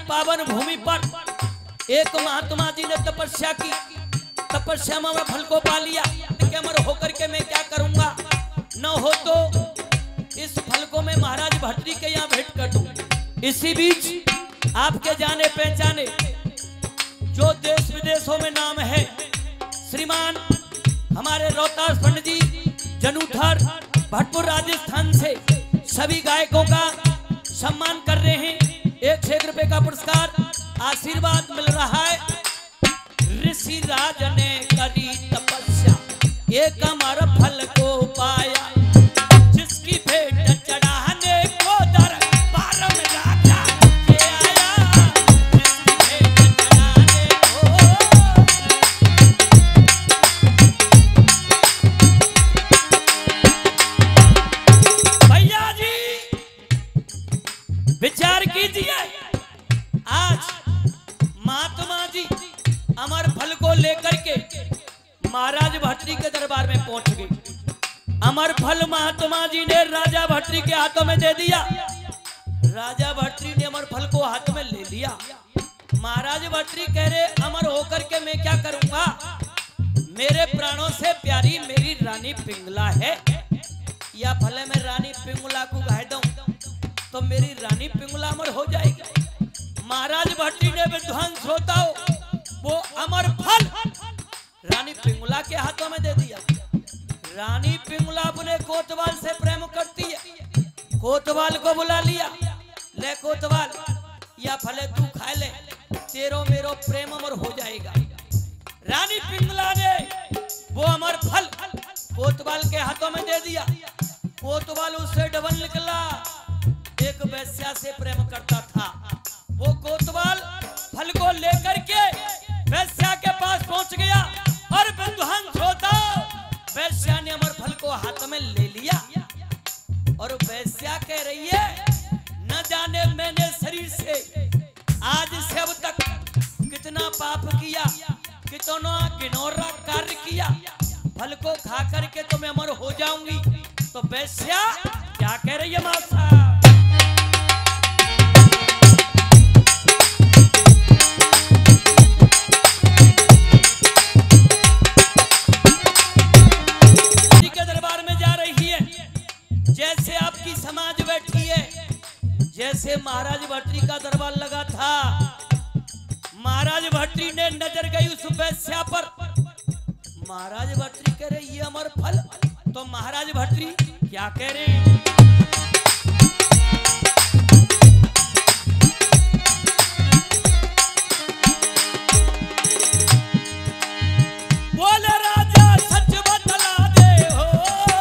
पावन भूमि पर एक महात्मा जी ने तपस्या की। तपस्या में फल को पा लिया। अमर होकर के मैं क्या करूंगा, न हो तो इस फल को मैं महाराज भट्टरी के यहाँ भेंट कर दूं। इसी बीच आपके जाने पहचाने जो देश विदेशों में नाम है, श्रीमान हमारे रोहतास पंडित जी जनूठर भटपुर राजस्थान से सभी गायकों का सम्मान कर रहे हैं। 1 रुपए का पुरस्कार आशीर्वाद मिल रहा है। ऋषि राज ने करी तपस्या, एक अमर फल को पाया, जिसकी भेंट चढ़ाने को दरबार में राजा के आया। जिसकी भेंट चढ़ाने को भैया जी विचार कीजिए। आज महात्मा जी अमर फल को लेकर के महाराज भट्टरी के दरबार में पहुंच गए। अमर फल महात्मा जी ने राजा भट्टरी के हाथों में दे दिया। राजा भट्टरी ने अमर फल को हाथ में ले लिया। महाराज भट्टरी कह रहे अमर होकर के मैं क्या करूंगा, मेरे प्राणों से प्यारी मेरी रानी पिंगला है, या भले मैं रानी पिंगला को गाय दूं तो मेरी रानी पिंगला अमर हो जाएगी। महाराज भट्टरी ने विद्वान श्रोताओं वो अमर फल रानी पिंगला के हाथों में दे दिया। रानी पिंगला अपने कोतवाल से प्रेम करती है। कोतवाल को बुला लिया, ले कोतवाल या फले तू खा ले, तेरो मेरो प्रेम अमर हो जाएगा। रानी पिंगला ने वो अमर फल कोतवाल के हाथों में दे दिया। कोतवाल उससे डबल निकला, एक वैश्या से प्रेम करता था। वो कोतवाल फल को लेकर के वैश्या के पास पहुंच गया और विद्वान श्रोता वैश्या ने अमर फल को हाथ में ले लिया। और वैश्या कह रही है न जाने मैंने शरीर से आज से अब तक कितना पाप किया, कितना घिनौना कार्य किया, फल को खा करके तो मैं अमर हो जाऊंगी। तो वैश्या क्या कह रही है माता, जैसे आपकी समाज बैठी है, जैसे महाराज भट्टरी का दरबार लगा था, महाराज भट्टरी ने नजर गई उस वैश्या पर। महाराज भट्टरी कह रहे ये अमर फल, तो महाराज भट्टरी क्या कह रहे हैं, बोले राजा सच बतला दे हो,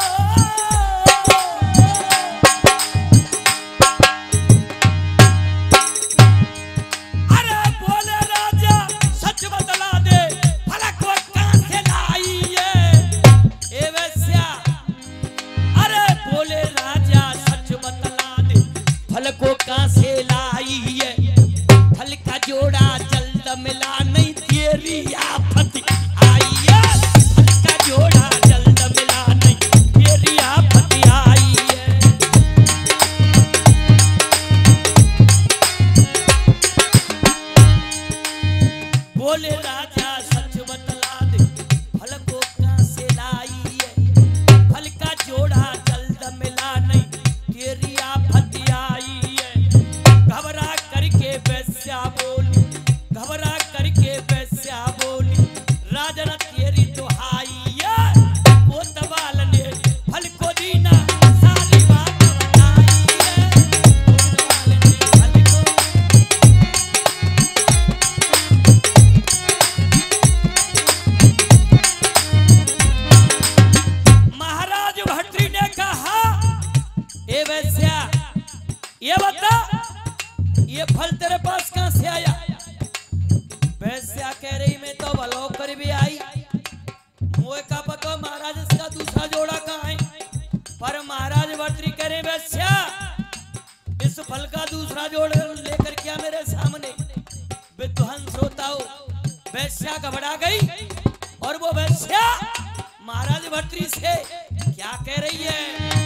ये बता ये फल तेरे पास कहां से आया। वैश्या कह रही मैं तो भलो कर भी आई, मुझे का पता महाराज इसका दूसरा जोड़ा कहां है। पर महाराज भट्टरी कह रहे वैश्या इस फल का दूसरा जोड़ा लेकर क्या मेरे सामने। विद्वान श्रोताओं वैश्या घबरा गई और वो वैश्या महाराज भट्टरी से क्या कह रही है,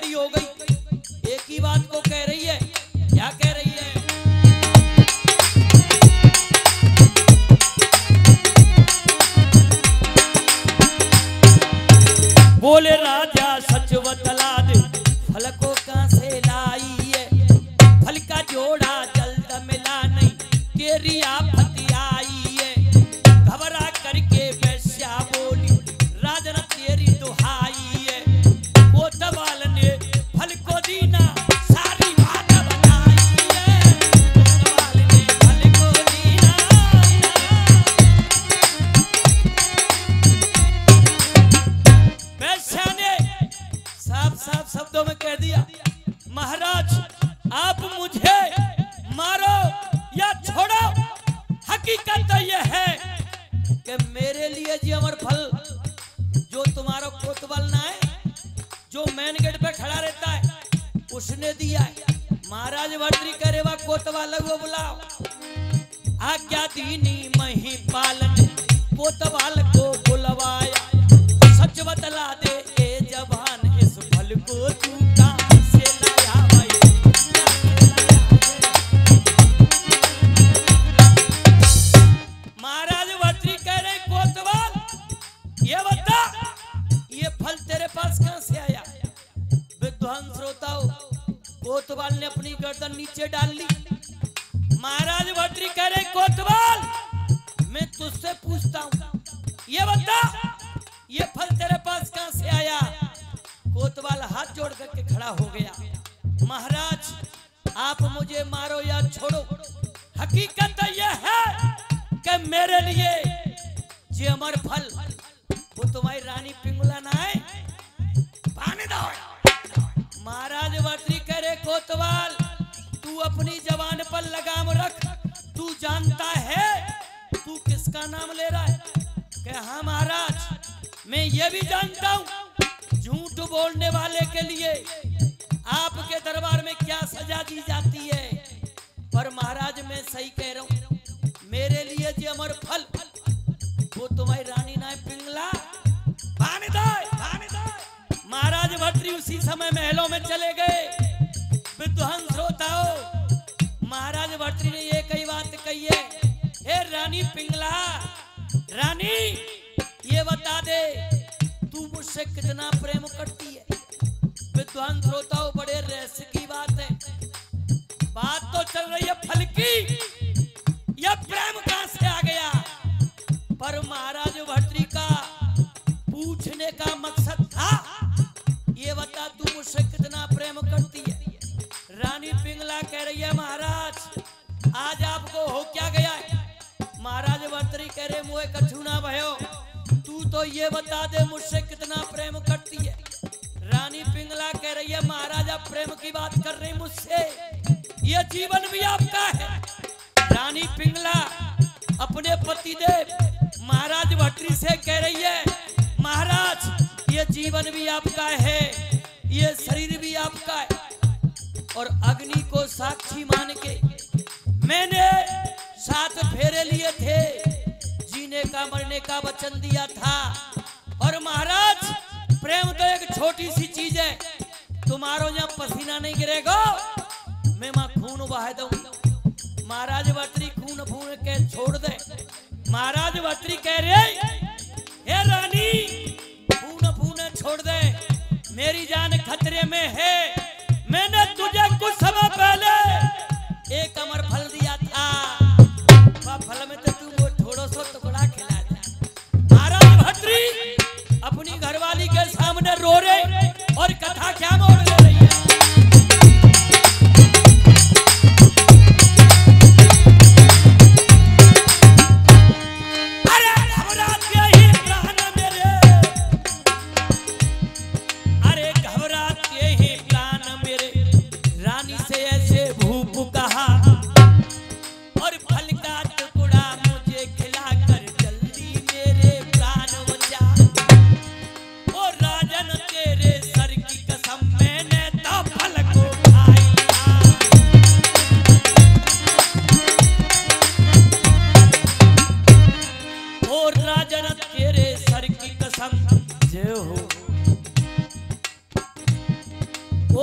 खड़ी हो गई, एक ही बात को कह रही है। क्या कह रही है? बोले राजा सच बतला दे, फल को कहां से लाई है? फल का जोड़ा जल्द मिला नहीं, तेरी आफत आई है। घबरा करके वैश्या बोली, राजन तेरी दुहाई है। कोतवाल ने फल को दीना, सारी बात बताई है। कोतवाल ने फल को दीना, वैश्या ने साफ साफ शब्दों में कह दिया, महाराज आप मुझे मारो या छोड़ो, हकीकत तो यह है कि मेरे लिए जी अमर फल जो तुम्हारा कोतवाल ना है, जो मेन गेट पे खड़ा रहता है, उसने दिया है। महाराज भर्तृ करे वा कोतवाल को बुलाओ। आज्ञा दीनी मही पालन, कोतवाल को बुलवाया। सच बतला दे ए जवान, इस फल को तू कहां से लाया भाई? महाराज भर्तृ कह रहे कोतवाल ये बता, ये फल तेरे पास कहां से आया? विद्वान श्रोताओ, कोतवाल ने अपनी गर्दन नीचे डाल ली। महाराज भर्तृ कह रहे कोतवाल मैं तुझसे पूछता हूं, ये बता ये फल तेरे पास कहां से आया? कोतवाल हाथ जोड़ करके खड़ा हो गया। महाराज आप मुझे मारो या छोड़ो, हकीकत तो यह है कि मेरे लिए जे अमर फल वो तुम्हारी रानी पिंगला ना है, पाने दो। महाराज भर्तृ करे कोतवाल तू अपनी जबान पर लगाम रख, तू जानता है तू किसका नाम ले रहा है? कि हाँ महाराज मैं ये भी जानता हूँ झूठ बोलने वाले के लिए आपके दरबार में क्या सजा दी जाती है, पर महाराज मैं सही कह रहा हूँ, मेरे लिए जो अमर फल वो तुम्हारी रानी ना है पिंगला, पाने दो। महाराज भर्तृ उसी समय महलों में चले गए। विद्वान श्रोताओ, महाराज भर्तृ ने ये कई बात कही है, हे रानी पिंगला, रानी ये बता दे तू मुझसे कितना प्रेम करती है? विद्वान श्रोताओं, बड़े रहस्य की बात है। बात तो चल रही है फल की, यह प्रेम कहां से आ गया? पर महाराज भर्तृ का पूछने का मकसद था, ये बता तू मुझसे कितना प्रेम करती है? रानी पिंगला कह रही है महाराज आज आपको हो क्या गया है? महाराज भर्तृ कह रहे मुझे कछु ना भयो, तू तो ये बता दे मुझसे कितना प्रेम करती है? रानी पिंगला कह रही है महाराज आप प्रेम की बात कर रहे मुझसे, ये जीवन भी आपका है। रानी पिंगला अपने पतिदेव महाराज भर्तृ से कह रही है महाराज ये जीवन भी आपका है, ये शरीर भी आपका है, और अग्नि को साक्षी मान के मैंने 7 फेरे लिए थे, जीने का मरने का वचन दिया था। और महाराज प्रेम तो एक छोटी सी चीज है, तुम्हारो यहाँ पसीना नहीं गिरेगा मैं वहां खून बहा दूंगा। महाराज भर्तृ खून फून के छोड़ दे। महाराज भर्तृ कह रहे हे रानी खून फून छोड़ दे, मेरी जान खतरे में है। मैंने तुझे कुछ समय पहले एक अमर फल दिया था, वह फल में तो तू वो थोड़ा सा टुकड़ा खिला दे। महाराज भर्तृ अपनी घरवाली के सामने रो रहे और कथा क्या मोड़ ले रही है।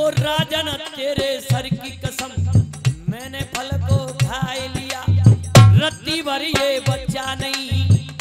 ओ राजन तेरे सर की कसम, मैंने फल को खा लिया, रत्ती भर ये बच्चा नहीं।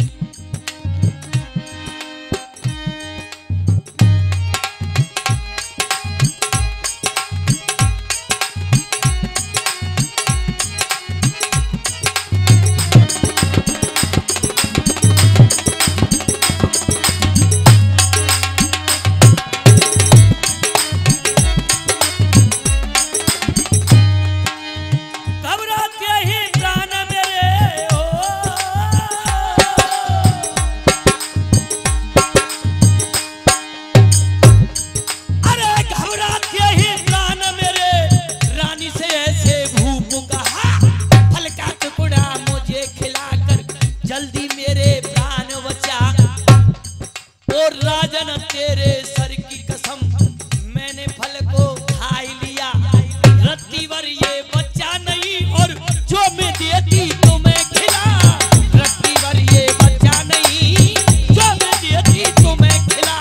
तेरे सर की कसम, मैंने फल को खा लिया, रत्ती भर ये बच्चा नहीं, और जो मैं देती तो मैं खिला, रत्ती भर ये बच्चा नहीं, जो मैं देती तो मैं खिला।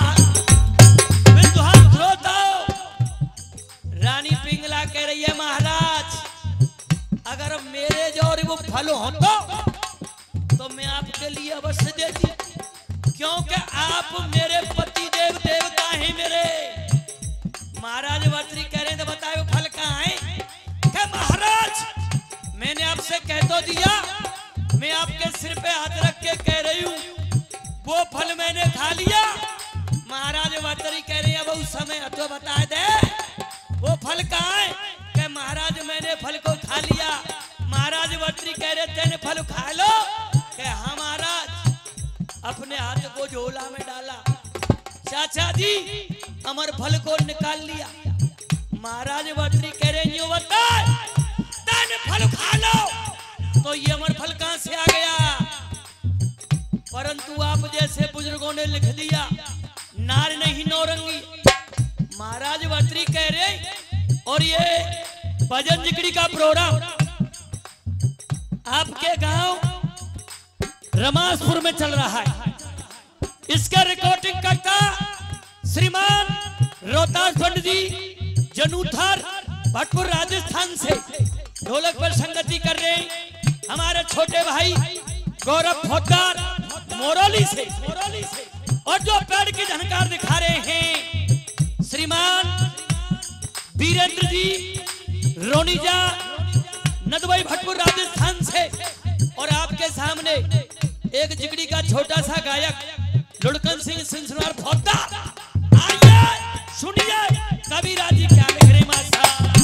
रानी पिंगला कह रही है महाराज, अगर मेरे जो वो फल हो तो मैं आपके लिए अवश्य देती, क्योंकि आप मेरे पति देव देवता हैं मेरे। महाराज वर्त्री कह रहे हैं तो बताए वो फल कहाँ है? क्या महाराज मैंने आपसे कह तो दिया, मैं आपके सिर पे हाथ रख के कह रही हूँ वो फल मैंने खा लिया। महाराज वर्त्री कह रहे हैं अब उस समय तो बता दे वो फल कहाँ है? क्या महाराज मैंने फल को खा लिया। महाराज वर्त्री कह रहे तेने फल खा लो। क्या हाँ महाराज, अपने हाथ को झोला में डाला, चाचा जी अमर फल को निकाल लिया। महाराज वर्त्री कह रहे यूं बताए तने फल खा लो, तो ये अमर फल कहां से आ गया? परंतु आप जैसे बुजुर्गों ने लिख दिया नार नहीं नौरंगी। महाराज वर्त्री कह रहे और ये भजन जिगड़ी का प्रोग्राम आपके गांव रमासपुर में चल रहा है। इसका रिकॉर्डिंग करता श्रीमान रोहतास पंडित जी जनूथर भटपुर राजस्थान से ढोलक पर संगति कर रहे हैं। हमारे छोटे भाई गौरव फौजदार मोरौली से, और जो पेड़ की झनकार दिखा रहे हैं श्रीमान वीरेंद्र जी रोनीजा नदवाई भटपुर राजस्थान से। और आपके सामने एक जिगड़ी का छोटा सा गायक लुड़कन सिंह सिंसनार फौजदार। आइए सुनिए कबीरा जी क्या लिख रहे मासा।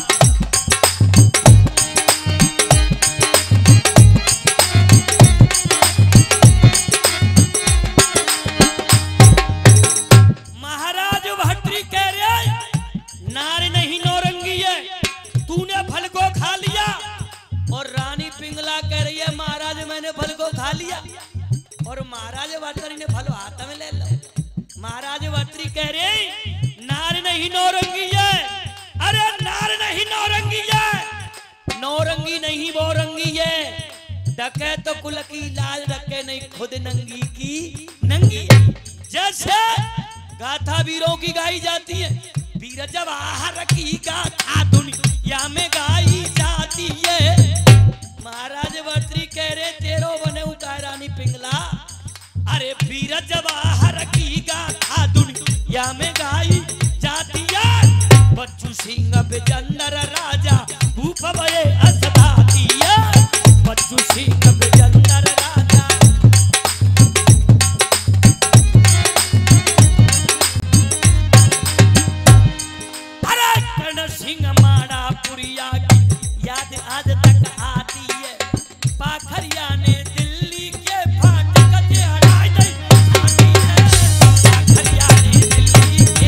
महाराज भट्टी कह रहे नार नहीं नौरंगी है, तूने फल को खा लिया। और रानी पिंगला कह रही है महाराज मैंने फल को खा लिया। और महाराज वर्त्री ने फल हाथ में ले लो। महाराज वर्त्री कह रहे नार नहीं नौरंगी है। अरे नार नहीं नौरंगी है, नौरंगी नहीं बोरंगी है। डके तो कुल की लाज रखे नहीं, खुद नंगी की नंगी है। जैसे गाथा वीरों की गाई जाती है, वीर जब आहार की गाथा दुनिया में गाई जाती है। महाराज वर्त्री कह रहे तेरो बने उका रानी पिंगला। अरे वीर जब आहार की गाथा दुनिया में गाई जाती है। बच्चू सिंह बिजंदर राजा भूप भये असदाती है। बच्चू सिंह बिजंदर राजा। अरे कर्ण सिंह माड़ा पुरिया की याद आज तक आती है। पाखरिया ने दिल्ली के फाटक से हटाई जाती है। पाखरिया ने दिल्ली के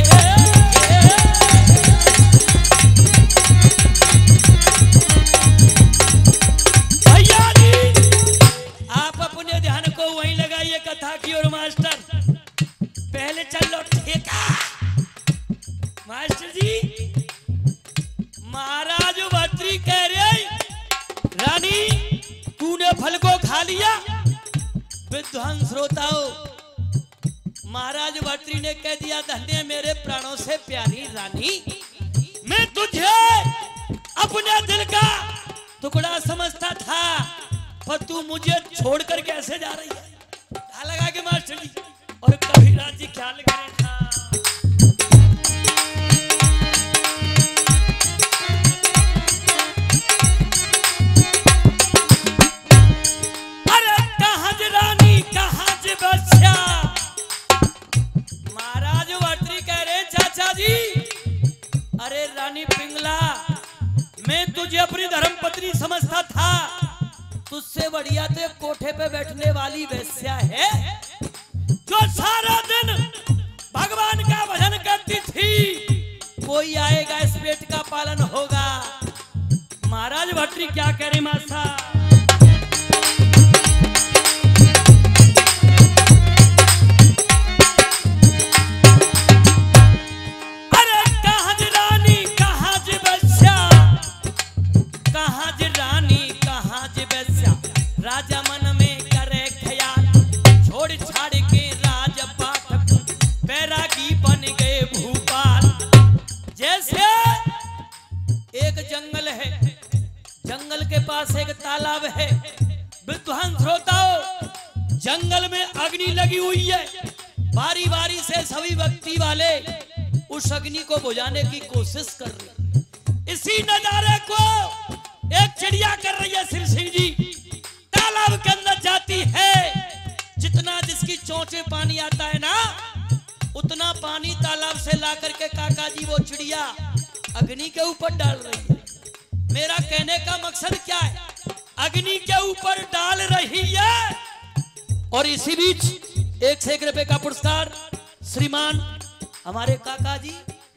भैया जी आप अपने ध्यान को वहीं लगाइए कथा की ओर मास्टर। पहले चल लो ठेका मास्टर जी। महाराज भट्टी कह रहे रानी तूने फल को खा लिया। विद्वान श्रोताओं, महाराज भट्टी ने कह दिया धन्य मेरे प्राणों से प्यारी रानी, मैं अपने दिल का टुकड़ा समझता था, पर तू मुझे छोड़कर कैसे जा रही है? क्या लगा के मास्टर जी? और कबीराज जी ख्याल करें था। अरे कहाँ जी रानी, कहाँ जी बच्चा? महाराज भट्टरी कह रहे चाचा जी, अरे रानी पिंगला, मैं तुझे अपनी धर्मपत्नी समझता था, तुझसे बढ़िया तो कोठे पे बैठने वाली वेश्या है जो सारा दिन भगवान का भजन करती थी। कोई आएगा, इस पेट का पालन होगा। महाराज भट्टरी क्या कह रहे मासा? राजा मन में करे ख्याल, छोड़ छाड़ के राज पाठक बैरागी बन गए भूपाल। जैसे एक जंगल है, जंगल के पास एक तालाब है। विद्वान श्रोताओ, जंगल में अग्नि लगी हुई है। बारी बारी से सभी भक्ति वाले उस अग्नि को बुझाने की कोशिश कर रहे। इसी नजारे को एक चिड़िया कर रही है। श्री सिंह जी तालाब के अंदर जाती है, जितना जिसकी चोंच में पानी आता है ना, उतना पानी तालाब से ला करके काका जी वो चिड़िया अग्नि के ऊपर डाल रही है। मेरा कहने का मकसद क्या है? अग्नि के ऊपर डाल रही है। और इसी बीच 1 रुपए का पुरस्कार श्रीमान हमारे काका जी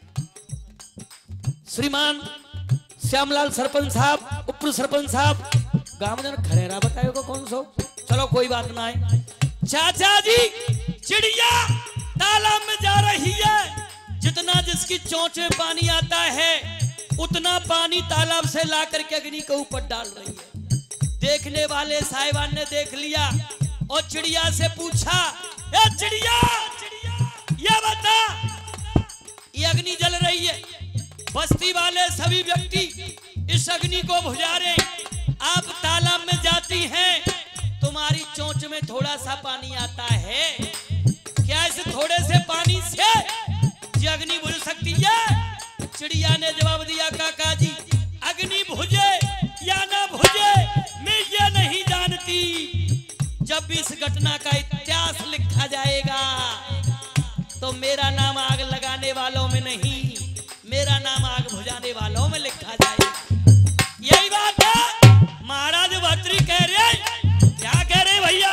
श्रीमान श्यामलाल सरपंच साहब, उप सरपंच साहब, गांव में खरेरा बताए को कौन सो, चलो कोई बात ना है। चाचा जी चिड़िया तालाब में जा रही है, जितना जिसकी चोंच में पानी आता है उतना पानी तालाब से ला करके अग्नि के ऊपर डाल रही है। देखने वाले साहिबान ने देख लिया और चिड़िया से पूछा, ए चिड़िया, ये बता, ये अग्नि जल रही है, बस्ती वाले सभी व्यक्ति इस अग्नि को बुझा रहे, आप तालाब में जाती हैं, तुम्हारी चोंच में थोड़ा सा पानी आता है, क्या इस थोड़े से पानी से ये अग्नि बुझ सकती है? चिड़िया ने जवाब दिया, काका जी अग्नि बुझे या ना बुझे मैं ये नहीं जानती, जब भी इस घटना का इतिहास लिखा जाएगा तो मेरा नाम आग लगाने वालों में नहीं, मेरा नाम आग बुझाने वालों में लिखा जाएगा। यही बात है। महाराज भट्टरी कह रहे, क्या कह रहे भैया?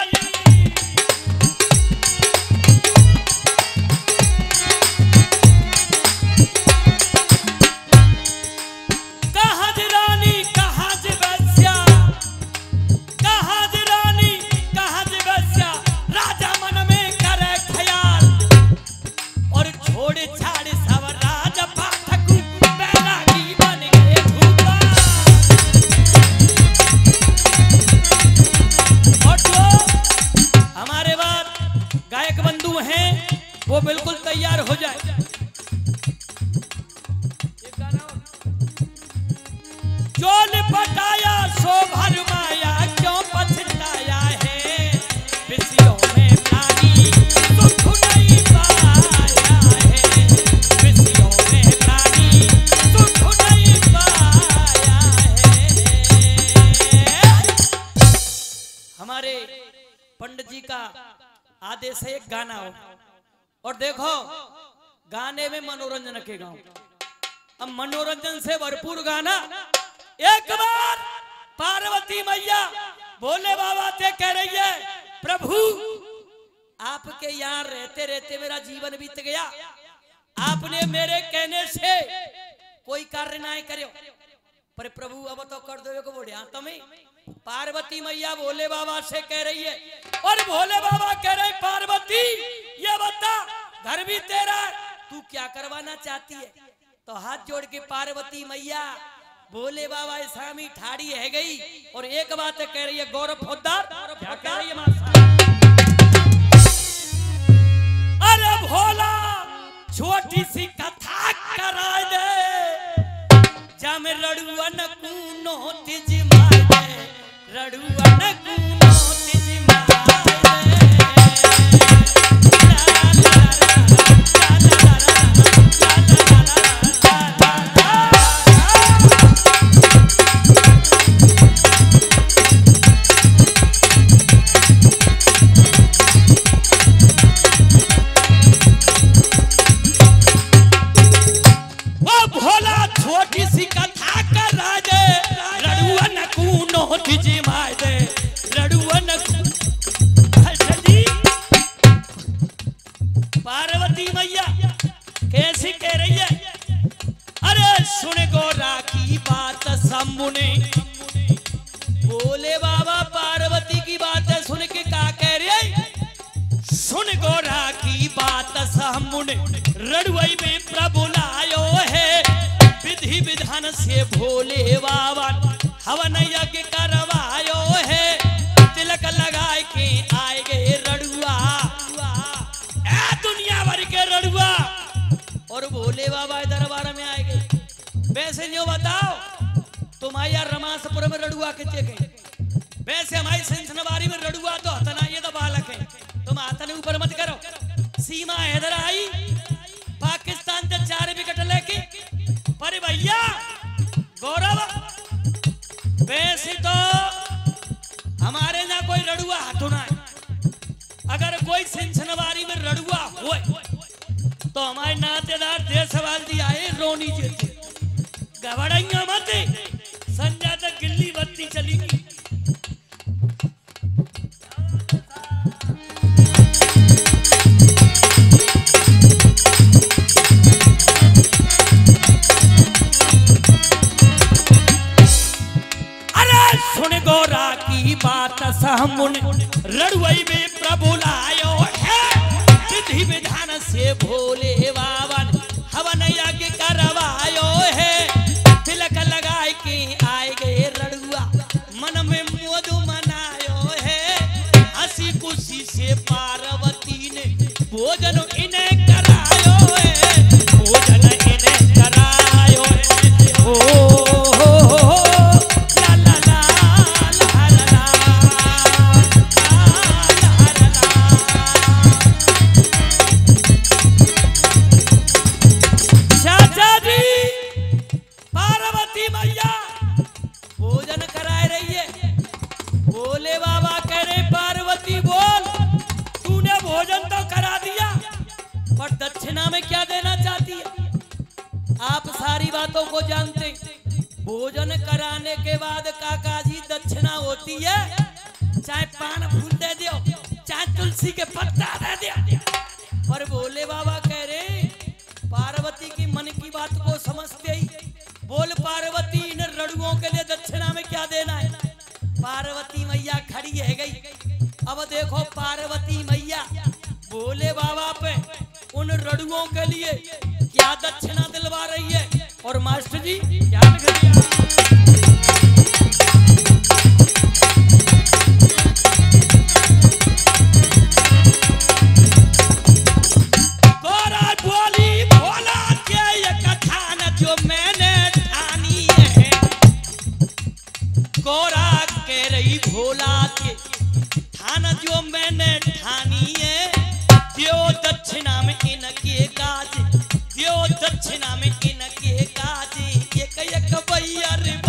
कहाँ जी रानी, कहाँ जी बच्चा, कहाँ जी रानी, कहाँ जी बच्चा, राजा मन में करे ख्याल और छोड़े छाड़े सब राजा पाठक बैरागी बन गए भूपाल। और जो हमारे बाद गायक बंधु हैं वो बिल्कुल तैयार हो जाए। जो लिपटाया सो भरमाया, क्यों पछताया है, विषयों में प्राणी सुख नहीं पाया है, विषयों में प्राणी सुख नहीं पाया है। हमारे पंडित जी का आदेश है एक गाना हो, और देखो गाने में मनोरंजन रखेगा। अब मनोरंजन से भरपूर गाना। एक बार पार्वती मैया भोले बाबा से कह रही है, प्रभु आपके यहाँ रहते रहते मेरा जीवन बीत गया, आपने मेरे कहने से कोई कार्य ना करे, पर प्रभु अब तो कर दो को बोलिया तुम्हें। पार्वती मैया भोले बाबा से कह रही है, और भोले बाबा कह रहे, पार्वती ये बता घर भी तेरा, तू क्या करवाना चाहती है? तो हाथ जोड़ के पार्वती मैया भोले बाबा स्वामी ठाड़ी है गई, और एक बात कह रही है, गौरव फौजदार क्या कह रही है मासा? अरे भोला छोटी सी कथा करा दे, जम रड़ुअन कूनो तिज मारे रड़ुअन कूनो तिज पार्वती मैया कैसी कह रही है? अरे सुन गोरा की बात शंभु ने बोले बाबा पार्वती की बात सुन के क्या कह रही है? सुन गोरा की बात शंभु ने रड़ुई में प्रभु लायो है विधि विधान से भोले बाबा हवन यज्ञ करवायो है तिलक लगाए के आए गए रड़ुआ दुनिया भर के रड़ुआ और भोले बाबा दरबार में आए गए। वैसे जो बताओ तुम्हारे रमासपुर में रड़ुआ कितने गए? वैसे हमारी सिंसनवारी में रड़ुआ तो हतना ये तो बालक है, तुम हाथन ऊपर मत करो। सीमा हैदर आई पाकिस्तान से 4 विकेट लेके, पर भैया गौरव वैसे तो हमारे यहाँ कोई रड़ुआ हथुना है। अगर कोई सिंसनवारी में रड़ुआ हो तो हमारे नातेदार देश सवाल दिया है रोनी जी घबराइया मत संजय तक गिल्ली बत्ती चलेगी। अरे सुन गोरा की बात सहमुन रड़ुई में प्रभु लायो है विधि विधान से भोले बाबा हवन यज्ञ करवायो है तिलक लगाए के आए गए रड़ुआ मन में मोदू मनायो है हंसी खुशी से पार्वती ने भोजन इन्हें करायो है भोजन इन्हें करायो है ओ दक्षिणा में क्या देना चाहती है? आप सारी बातों को जानते। भोजन कराने के बाद काका जी दक्षिणा होती है, चाहे पान फूल दे दियो चाहे तुलसी के पत्ता दे दियो। पर भोले बाबा कह रहे पार्वती की मन की बात को समझते ही बोल पार्वती इन रड़ुओं के लिए दक्षिणा में क्या देना है? पार्वती मैया खड़ी है गई। अब देखो पार्वती मैया भोले बाबा पे उन रड़ुओं के लिए क्या दक्षिणा दिलवा रही है। और मास्टर जी क्या लिख दिया? गोरा बोली भोला के ये कथा न जो मैंने ठानी है। गोरा कह रही भोला के ठान जो मैंने ठानी है दियो दक्षिणा में इनके काज दियो दक्षिणा में इनके काज एक एक भैया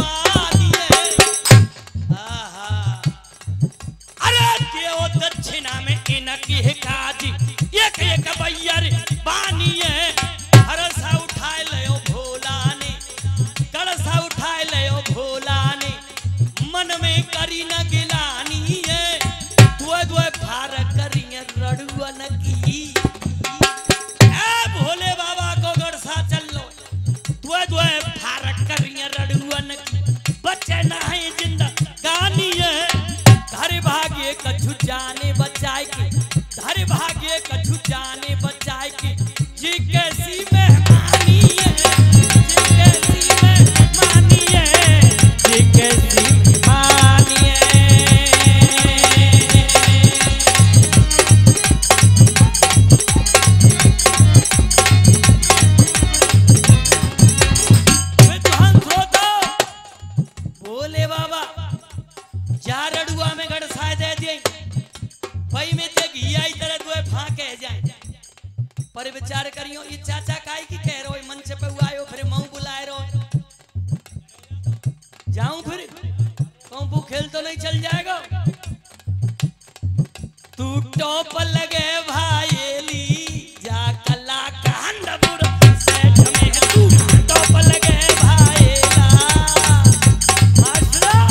टॉप लगे भाईली जा कला कांडपुर सेठ में तू टॉप लगे भाईला मास्टर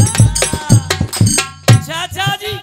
चाचा जी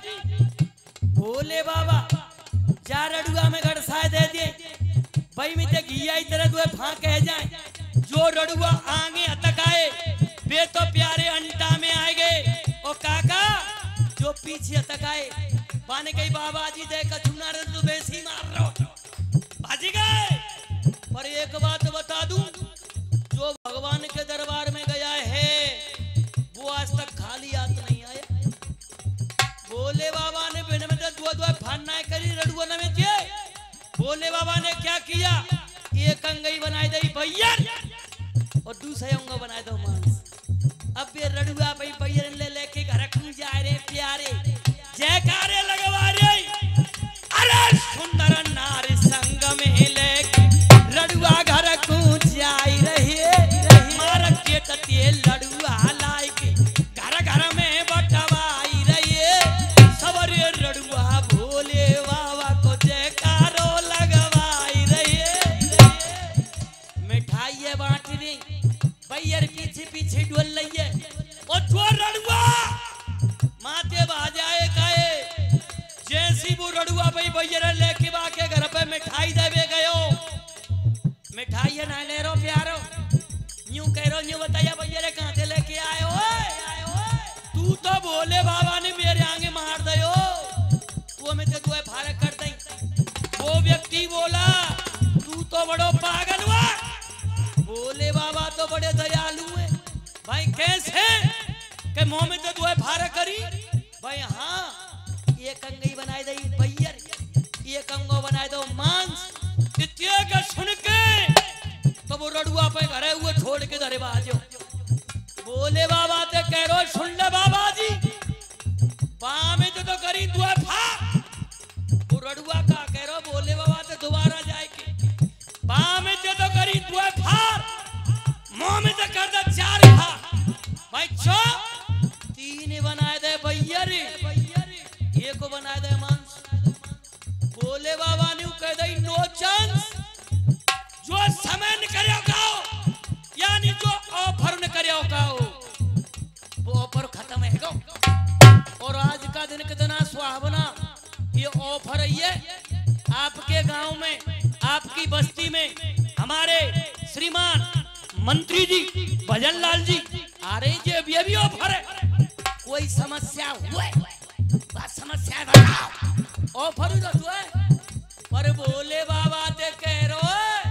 भोले बाबा जा रडुआ में गड़साए दे दिए भाई में ते घिया इधर दुए फां कह जाए जो रडुआ आगे अटकाए वे तो प्यारे अंटा में आए गए ओ काका जो पीछे अटकाए पाने गई बाबा जी देख चुना रे तो बेसी मार रो भाज गए। पर एक बात बता दूं जो भगवान के दरबार में गया है वो आज तक खाली हाथ नहीं आया। भोले बाबा ने बिन में दुआ दुआ फान करी रडुआ न में जे भोले बाबा ने क्या किया एक अंगई बनाई दई भैया और दूसरे अंग बनाए दो मांस। अब ये रडुआ भाई भैया ले लेके घर कू जाए रे प्यारे जयकारे लगवा रे अरे सुंदर नारी संग में लेके रडुआ घर कू जाई रही मार के तते लडुआ लाई के घर घर में बटवाई रही सबरे रडुआ भोले बाबा को जयकारो लगवाई रही मिठाई बांट दी भैया पीछे पीछे डोल लइए और जो रडुआ माते बाजाए कहे जैसी वो रडुआ भाई भैया लेके बाके घर पे मिठाई देवे गयो मिठाई ना ले रो प्यारो न्यू कह रो न्यू बताया भैया रे कहां से लेके आए हो तू तो भोले बाबा ने मेरे आगे मार दयो तू हमें ते दुए फारक कर दई। वो व्यक्ति बोला तू तो बड़ो पागल हुआ भोले बाबा तो बड़े दयालु है भाई कैसे के मुंह में तो दुए फारक करी भाई हाँ एक अंगई बनाए दई भैया एक अंगो बनाए दो मांस इतने का सुन के तो वो रडुआ पे घरे हुए छोड़ के धरे बाजो भोले बाबा ते कह रो सुन ले बाबा जी बामे तो करी दुआ फा वो रडुआ का कह रो भोले बाबा ते दोबारा जाए के बामे तो करी दुआ फार मुंह में तो कर दे चार फा भाई चो तीन बनाए दे भैया रे एक बनाए दे मांस भोले बाबा ने कह दई नो चांस जो समय न करे गाओ यानी जो ऑफर न करे गाओ वो ऑफर खत्म है गो। और आज का दिन कितना सुहावना ये ऑफर है आपके गांव में आपकी बस्ती में हमारे श्रीमान मंत्री जी भजन लाल जी आ रहे ये भी ऑफर है कोई समस्या हुए समस्या बताओ ऑफर ही तो है। पर भोले बाबा ते कह रो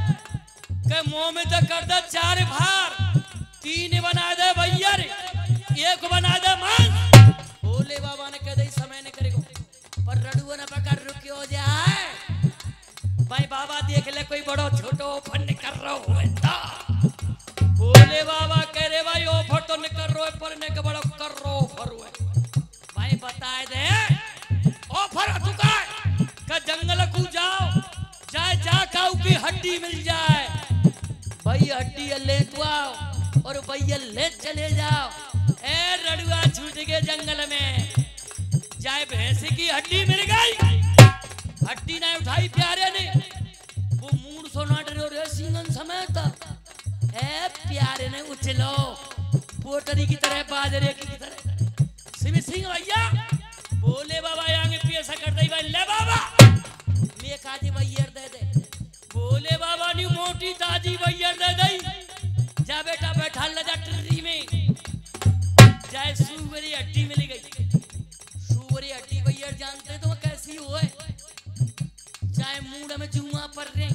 के मुंह में तो कर दे चार भार तीन बना दे भैया एक बना दे मांस भोले बाबा ने कह दे समय ने करेगो पर रडुआ न पकड़ रुकी हो जाए भाई बाबा देख ले कोई बड़ो छोटो ऑफर नहीं कर रहा हो भोले बाबा कह रहे भाई ऑफर तो नहीं कर रहे पर ने के बड़ो कर रो ऑफर हुए भाई बताए दे ऑफर तुका का जंगल को जाओ जाए जा काऊ की हड्डी मिल जाए भाई हड्डी ले तो आओ और भैया ले चले जाओ ए रडुआ छूट गए जंगल में जाए भैंस की हड्डी मिल गई हड्डी ना उठाई प्यारे ने वो मूड सोनाट रे सिंगन समय था ए प्यारे ने उछलो पोटरी की तरह बाजरे की तरह सिमी सिंह भैया भोले बाबा आगे पैसा कर दई भाई ले बाबा मैं काजी भैया दे दे भोले बाबा ने मोटी ताजी भैया दे दई जा बेटा बैठा ले जा ट्री में जाए सुवरी हड्डी मिल गई सुवरी हड्डी भैया जानते तो कैसी हुए चाहे मूड में जुआ पर रहे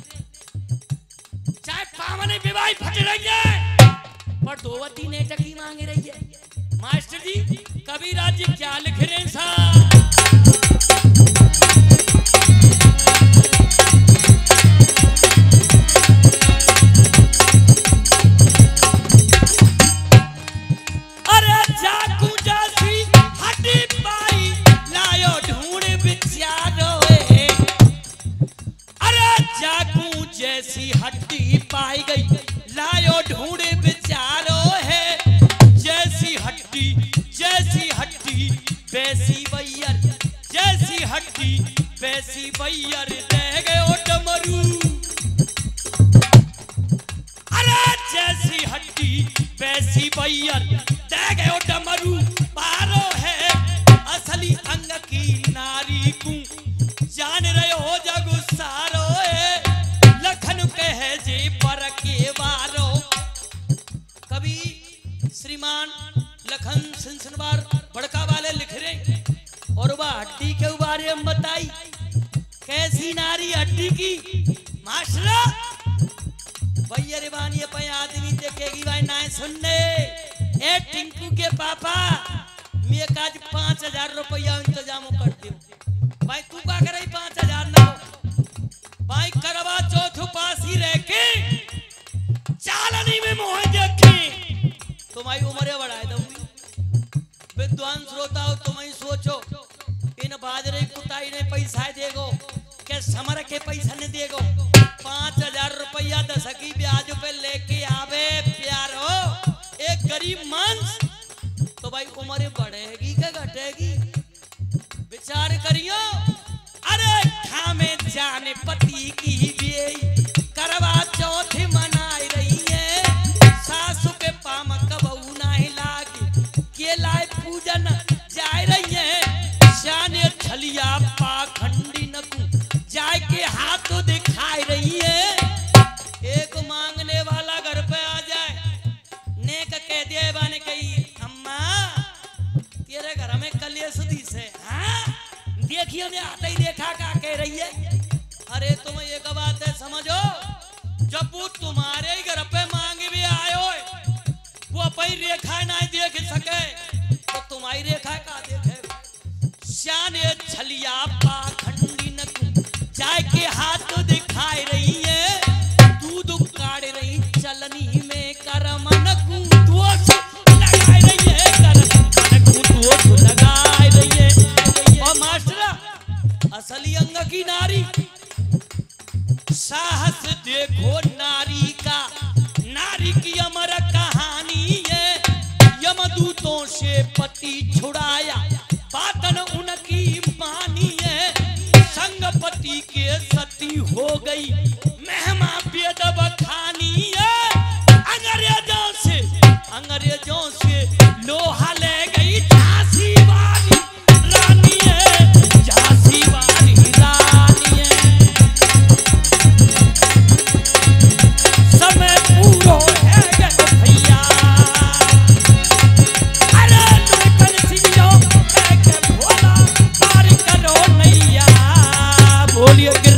चाहे पावने विवाही फट रही है पर दोवती ने टकी मांग रही है मास्टर जी कभी राज्य क्या लिख रहे साहब अरे जाकू जासी हड्डी पाई लायो ढूंढ बिचारो अरे जाकू जैसी हड्डी पाई गई लायो ढूंढ बिचारो है जैसी हड्डी वैसी भैया जैसी बैयर दे गयो डमरू, अरे जैसी हड्डी वैसी बैयर दे गयो डमरू, पारो है असली अंग की नारी को, जान रहे हो जग सारो लखन कहे जे पर के वारो। कभी श्रीमान लखन सिंसनवार बड़का वाले लिख रहे और वह हड्डी के बारे में बताई कैसी नारी हड्डी की। मास्टर भैया रे बानी पे आदमी देखेगी भाई ना सुनने। ए टिंकू के पापा मैं आज 5000 रुपया इंतजाम कर दो भाई। तू का करे 5000 ना भाई करवा चौथ पासी रह के चालनी में मोह देखे तुम्हारी उम्र बढ़ाए दूंगी। विद्वान श्रोता हो तुम ही सोचो इन बाजरे कुताई ने पैसा देगो के समर के पैसा नहीं देगो। 5000 रुपया 10 की ब्याज पे लेके आवे प्यार हो एक गरीब मांस तो भाई उम्र बढ़ेगी क्या घटेगी विचार करियो। अरे खामे जाने पति की बेई करवा चौथ मनाई रही है, सासु के पाम कबू नहीं लागी के लाए पूजन जाए रही है। शाने छलिया पाखंडी नकू जाए के हाथ तो दिखाई रही है। एक मांगने वाला घर पे आ जाए नेक कह दिए बाने कही अम्मा तेरे घर में कलेश दी से हाँ देखिए मैं आता ही देखा का कह रही है। अरे तुम एक बात है समझो जब वो तुम्हारे ही घर पे मांग भी आयो वो अपनी रेखा नहीं देख सके तो तुम्हारी रेखा का देखे। शाने छलिया पाखंडी नकू चाय के हाथ तो दिखाई रही है, दूध काढ़ रही चलनी में करमनकू दोष लगाई रही है, करमनकू दोष लगाई रही है। और मास्टर असली अंग की नारी साहस देखो नारी का, नारी की अमर कहानी है। यमदूतों से पति छुड़ाया बातन उनकी मानी है, संगपति के सती हो गई महिमा वेद बखानी है। अंग्रेजों से लोहा ले गई झांसी वाली रानी है, झांसी वाली रानी है। समय पूरो है भैया अरे तुम कल सिंह कह के भोला पार करो नैया बोलिए।